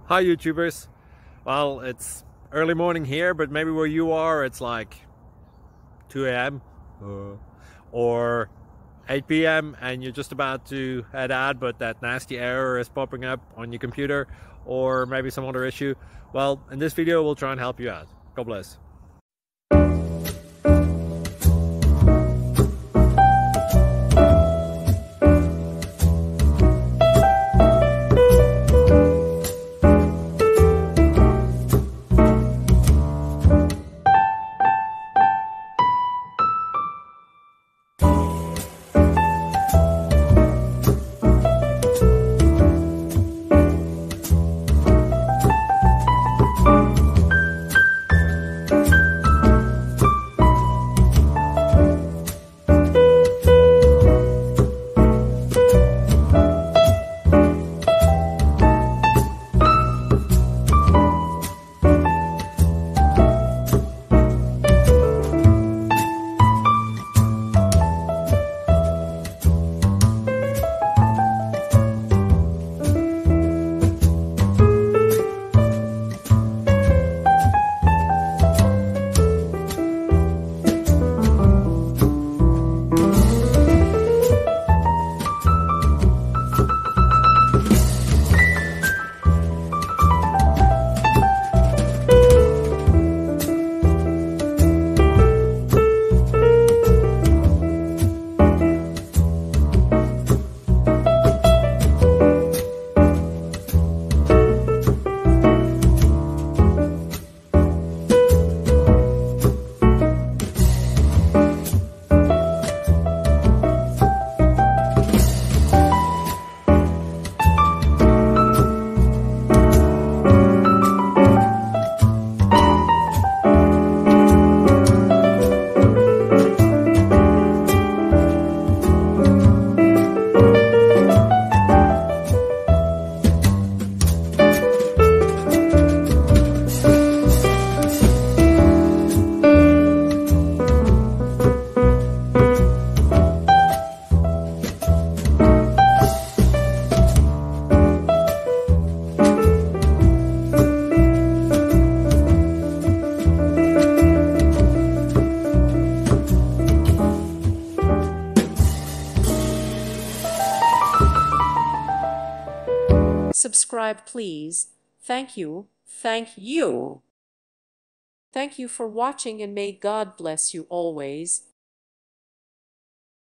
Hi YouTubers. Well, it's early morning here, but maybe where you are it's like 2 a.m. or 8 p.m. and you're just about to head out, but that nasty error is popping up on your computer, or maybe some other issue. Well, in this video we'll try and help you out. God bless. Subscribe, please. Thank you. Thank you. Thank you for watching, and may God bless you always.